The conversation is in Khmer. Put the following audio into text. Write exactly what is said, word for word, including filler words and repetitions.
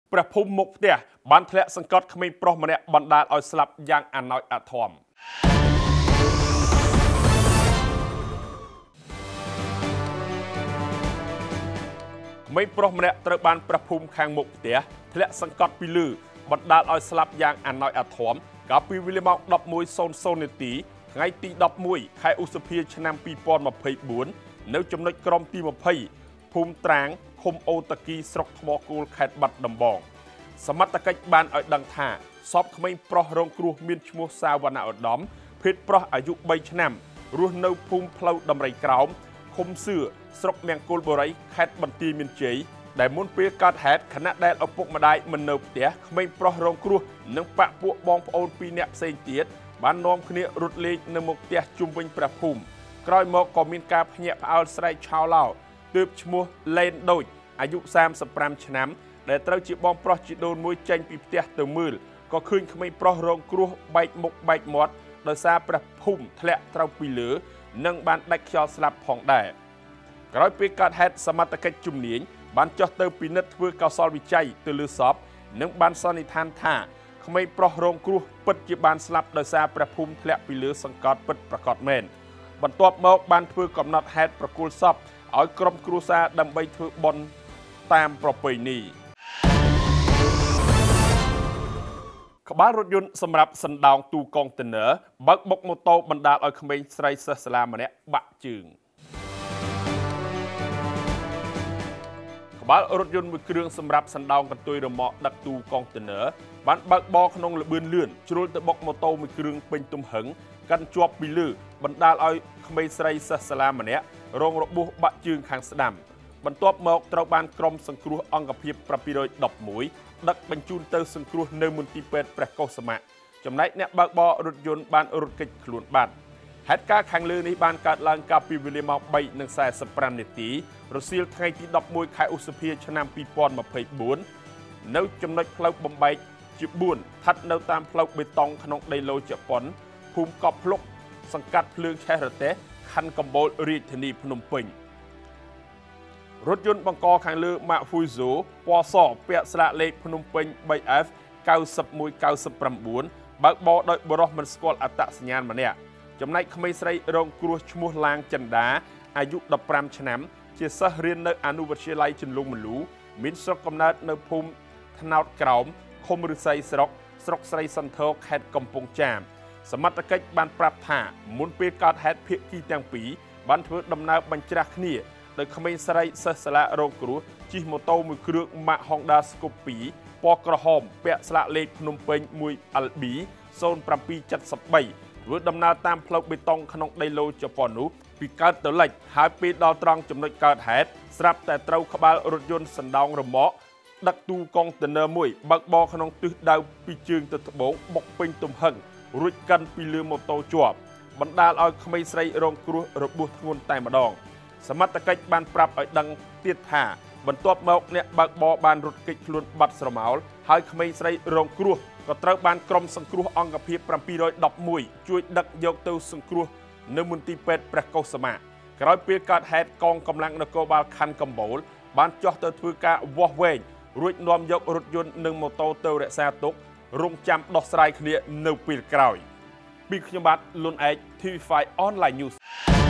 ព្រះភូមិមុខផ្ទះបានធ្លាក់សង្កត់ក្មេងប្រុសម្នាក់បណ្ដាលឲ្យស្លាប់យ៉ាងអាណោចអាធមក្មេងប្រុសម្នាក់ត្រូវបានព្រះភូមិខាងមុខផ្ទះធ្លាក់សង្កត់ពីលើបណ្ដាលឲ្យស្លាប់យ៉ាងអាណោចអាធមកាលពីវេលាម៉ោង ដប់មួយសូន្យសូន្យ នាទីថ្ងៃទី ដប់មួយ ខែឧសភាឆ្នាំ ពីរពាន់ម្ភៃបួន នៅចំណុចក្រមទី ម្ភៃ ភូមិត្រាងឃុំអូតាគីស្រុកថ្មគោលខេត្តបាត់ដំបងសមត្ថកិច្ចបានឲ្យដឹងថាសពក្មេងប្រុសរងគ្រោះមានឈ្មោះសាវណ្ណឧត្តមភេទប្រុសអាយុ បី ឆ្នាំរស់នៅភូមិផ្លូវដំរីក្រោមឃុំសឿស្រុកមង្គលបុរីខេត្តបន្ទាយមានជ័យដែលមុនពេលកើតហេតុខណៈដែលឪពុកម្ដាយមិននៅផ្ទះក្មេងប្រុសរងគ្រោះនិងបាក់ពួកបងប្អូនពីរនាក់ផ្សេងទៀតបាននាំគ្នារត់លេងនៅមុខផ្ទះជុំវិញព្រះភូមិក្រោយមកក៏មានការភ្ញាក់ផ្អើលស្រែកឆោឡោទើបឈ្មោះលេនដូចអាយុ សាមសិបប្រាំ ឆ្នាំដែលត្រូវជាបងប្រុសជីដូនមួយចេញពីផ្ទះទៅមើលក៏ឃើញក្មេងប្រុសរងគ្រោះបែកមុខបែកមាត់ដោយសារព្រះភូមិធ្លាក់ត្រូវពីលើនិងបានដាច់ខ្យល់ស្លាប់ផងដែរក្រោយពេលកើតហេតុសមត្ថកិច្ចជំនាញបានចុះទៅពិនិត្យធ្វើកោសលវិច័យទៅលើសពនិងបានសន្និដ្ឋានថាក្មេងប្រុសរងគ្រោះពិតជាបានស្លាប់ដោយសារព្រះភូមិធ្លាក់ពីលើសង្កត់ពិតប្រាកដមែនបន្ទាប់មកបានធ្វើកំណត់ហេតុប្រគល់សពឲ្យក្រុមគ្រួសារដើម្បីធ្វើបុណ្យតាមប្រពៃណីក្បាលរថយន្តសម្រាប់សណ្ដោងទូកុងតឺន័របើកបុកម៉ូតូបណ្ដាលឲ្យក្មេងស្រីសិស្សសាលាម្នាក់បាក់ជើងក្បាលរថយន្តមួយគ្រឿងសម្រាប់សណ្ដោងកន្ទុយរមាក់ដឹកទូកុងតឺន័របានបើកបរក្នុងល្បឿនលឿនជ្រុលទៅបុកម៉ូតូមួយគ្រឿងពេញទំហឹងកាន់ជាប់ពីលើបណ្ដាលឲ្យក្មេងស្រីសិស្សសាលាម្នាក់រងរបួសបាក់ជើងខាងស្ដាំបន្ទាប់មកត្រូវបានក្រុមសង្គ្រោះអង្គភាព bảy một một ដឹកបញ្ជូនទៅសង្គ្រោះនៅមន្ទីរពេទ្យព្រះកុសុមៈចំណែកអ្នកបើកបររថយន្តបានរត់គេចខ្លួនបាត់ហេតុការណ៍ខាងលើនេះបានកើតឡើងកាលពីវេលាម៉ោង បី សែសិបប្រាំ នាទីរសៀលថ្ងៃទី ដប់មួយ ខែឧសភាឆ្នាំ ពីរពាន់ម្ភៃបួន នៅចំណុចផ្លូវបំបែកជាបួនស្ថិតនៅតាមផ្លូវបេតុងក្នុងដីឡូជប៉ុនភូមិកប់ភ្លុកសង្កាត់ភ្លើងឆេះរទេះខណ្ឌកំពតរាជធានីភ្នំពេញរថយន្តបង្កខាងលើម៉ាក Fuso ពណ៌សពាក់ស្លាកលេខភ្នំពេញ បី អេហ្វ កៅសិបមួយ កៅសិបប្រាំបួន បើកបរដោយបុរសមិនស្គាល់អត្តសញ្ញាណម្នាក់ចំណែកក្មេងស្រីរងគ្រោះឈ្មោះឡាងចិន្តាអាយុ ដប់ប្រាំ ឆ្នាំជាសិស្សរៀននៅអនុវិទ្យាល័យជន្លង់មលូមានស្រុកកំណើតនៅភូមិថ្នោតក្រោមឃុំឫស្សីស្រុកស្រុកស្រីសន្ធរខេត្តកំពង់ចាមសមត្ថកិច្ចបានប្រាប់ថាមុនពេលកើតហេតុភាគីទាំងពីរបានធ្វើដំណើរបញ្ច្រាស់គ្នាដោយក្មេងស្រីសិស្សសាលារងគ្រោះជិះម៉ូតូមួយគ្រឿងម៉ាក Honda Scoop ពីរពណ៌ក្រហមពាក់ស្លាកលេខភ្នំពេញ មួយ អែល ប៊ី ศูนย์ เจ็ด เจ็ด สาม ធ្វើដំណើរតាមផ្លូវបេតុងក្នុងដីឡូជប៉ុននោះពីកើតទៅលិចហើយពេលដល់ត្រង់ចំណុចកើតហេតុស្រាប់តែត្រូវក្បាលរថយន្តសណ្ដោងរមាក់ដឹកទូកុងតឺន័រមួយបើកបរក្នុងទិសដៅពីជើងទៅត្បូងបុកពេញទំហឹងរួចកាន់ពីលើម៉ូតូជាប់បណ្ដាលឲ្យក្មេងស្រីរងគ្រោះរបួសធ្ងន់តែម្ដងសមត្ថកិច្ចបានប្រាប់ឲ្យដឹងទៀតថាបន្ទាប់មកអ្នកបើកបរបានរត់គេចខ្លួនបាត់ស្រមោលហើយក្មេងស្រីរងគ្រោះក៏ត្រូវបានក្រុមសង្គ្រោះអង្គភាព bảy một một ជួយដឹកយកទៅសង្គ្រោះនៅមន្ទីរពេទ្យព្រះកុសុមៈក្រោយពេលកើតហេតុកងកម្លាំងនគរបាលខណ្ឌកំពតបានចុះទៅធ្វើការវាស់វែងរួចនាំយករថយន្តនិងម៉ូតូទៅរក្សាទុករងចាំដោះស្រាយគ្នានៅពេលក្រោយពីខ្ញុំបាទលុនឯក T V five Online News